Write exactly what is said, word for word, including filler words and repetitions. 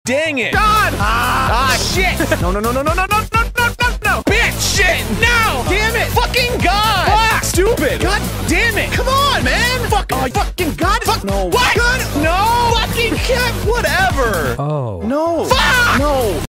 dang it. God! Ah, ah shit. No, no, no, no, no, no, no, no, no, no, no. Bitch, shit, no. Damn it. Fucking God. Fuck. Stupid. God damn it. Come on, man. Fuck. Oh, fucking God. Fuck. No. What? God. No. Fucking cat. Whatever. Oh. No. Fuck. No.